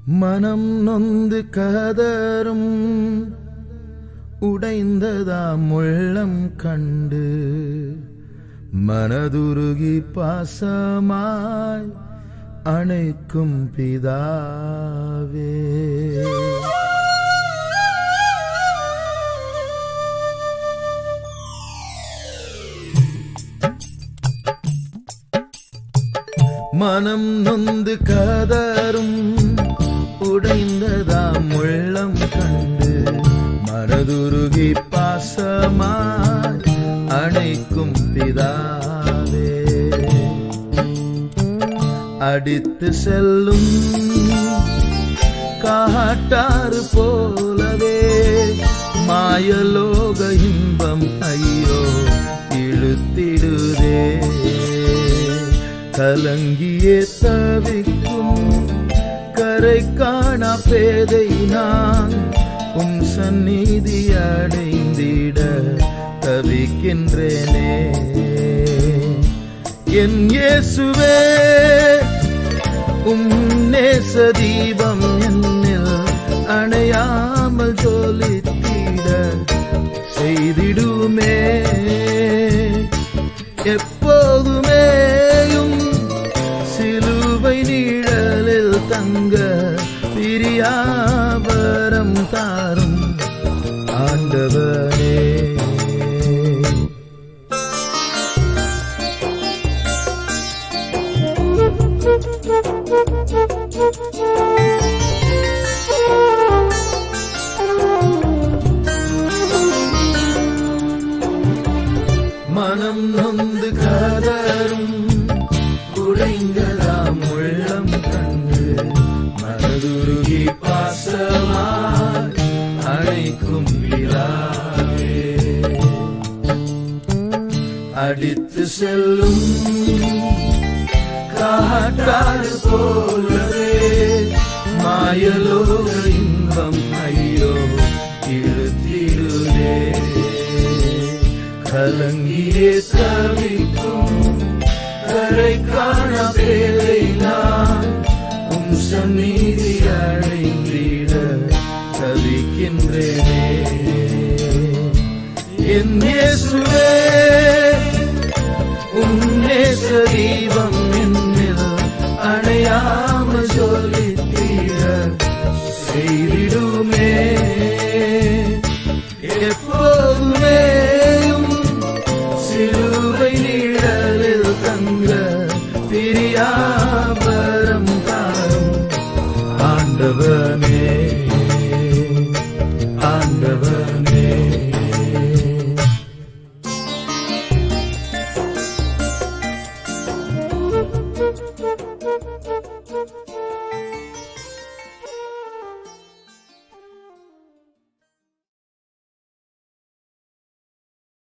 மனம் நொந்து கதரும் உடைந்ததாம் உள்ளம் கண்டு மனதுருகி பாசமாய் அணைக்கும் பிதாவே. மனம் நொந்து கதரும் உடைந்ததாம் உள்ளம் கண்டு மனதுருகி பாசமாய் அணைக்கும் பிதாவே. அடித்து செல்லும் காட்டாறு போலவே மாயலோக இன்பம் ஐயோ இழுத்திடுதே. கலங்கியே தவிக்கும் கரை காணா பேதை நான் உம் சந்நிதி அடைந்திட தவிக்கின்றேனே. என் இயேசுவே உம் நேச தீபம் என்னில் அணையாமல் ஜொலித்திட செய்திடுமே. எப்போதுமேயும் சிலுவை நிழலில் தங்க பிரியாவரம் தாரும் ஆண்டவனே. மனம் நொந்து கதரும் உடைந்ததாம் உள்ளம் கண்டு மனதுருகி பாசமாய் அணைக்கும் பிதாவே. அடித்து செல்லும் காட்டாறு போலவே மாயலோக இன்பம் ஐயோ இழுத்திடுதே. கலங்கியே தவிக்கும் கரை காண பேரை நான் உம் சந்நிதி அடைந்திட தவிக்கின்றேனே. என் இயேசுவே உம் நேச தீபம் என்னில் அணையாமல் ஜொலித்திட செய்திடுமே. எப்போதுமேயும் சிலுவை நிழலில் தங்க பிரியாவரம் தாரும் ஆண்டவனே.